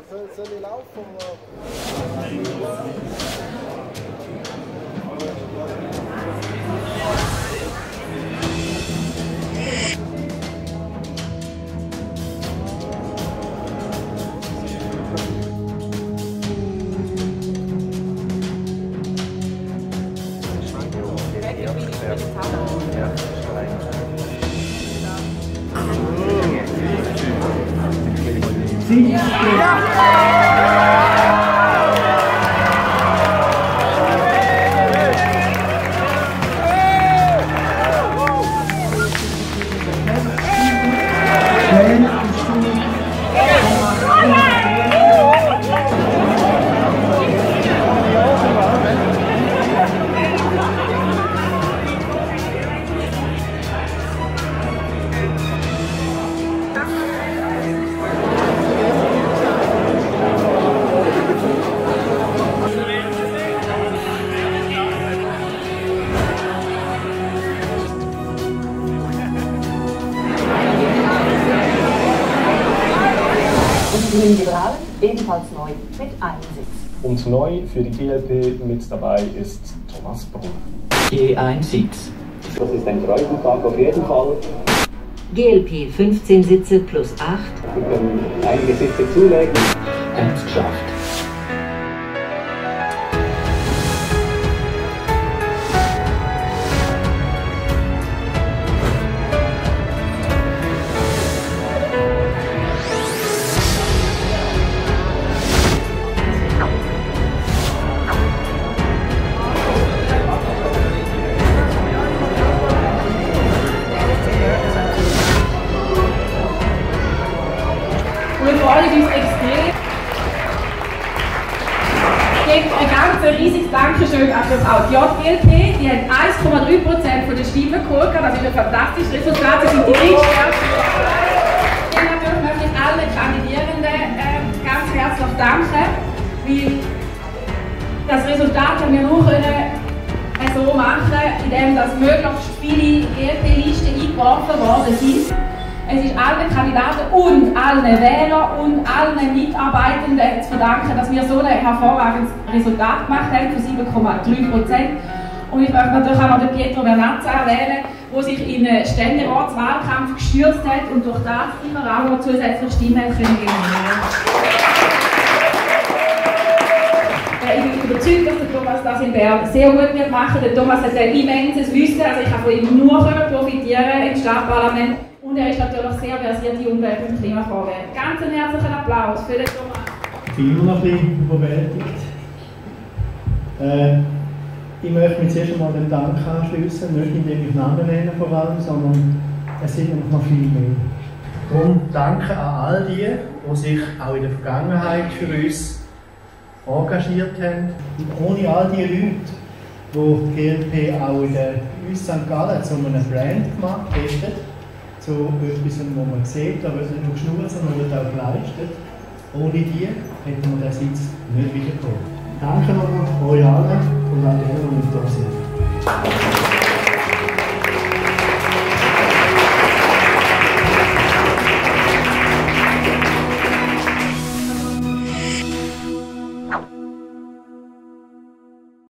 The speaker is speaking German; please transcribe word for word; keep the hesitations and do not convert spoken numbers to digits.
Soll, soll ich laufen? Ja. Grün Liberal, ebenfalls neu mit einem Sitz. Und neu für die G L P mit dabei ist Thomas Brunner. Je ein Sitz. Das ist ein Freudentag auf jeden Fall. G L P fünfzehn Sitze plus acht. Wir können einige Sitze zulegen. Ganz geschafft. Wir freuen uns extrem. Ich gebe ein ganz riesiges Dankeschön an das auch die J G L P. Die haben eins Komma drei Prozent der Stimmen geholt. Das ist ein fantastisches Resultat. Sie sind die Drittstärksten. Und natürlich möchte ich allen Kandidierenden äh, ganz herzlich danken, weil das Resultat haben wir nur können so machen, indem dass möglichst viele G L P-Listen eingeworfen worden sind. Es ist allen Kandidaten und allen Wählern und allen Mitarbeitenden zu verdanken, dass wir so ein hervorragendes Resultat gemacht haben von sieben Komma drei Prozent. Und ich möchte natürlich auch noch den Pietro Vernazza erwähnen, der sich in einen Ständeratswahlkampf gestürzt hat und durch das immer auch noch zusätzliche Stimmen können gewinnen. Ich bin überzeugt, dass der Thomas das in Bern sehr gut wird machen. Der Thomas hat ein immenses Wissen, also ich kann von ihm nur profitieren im Stadtparlament. Und er ist natürlich sehr versiert in Umwelt- und Klimafragen. Ganz einen herzlichen Applaus für den Thomas. Ich bin immer noch ein bisschen überwältigt. Äh, ich möchte mich zuerst einmal den Dank anschliessen, nicht indem ich Namen nenne vor allem, sondern es sind nämlich noch viel mehr. Darum danke an all die, die sich auch in der Vergangenheit für uns engagiert haben. Und ohne all die Leute, die die G L P auch in der uns Sankt Gallen zu einem Brand gemacht haben, zu etwas, wo man sieht, aber es nicht nur geschnurrt, sondern wird auch geleistet. Ohne die hätten wir den Sitz nicht wiederbekommen. Danke nochmal euch allen und an denen, die nicht da sind.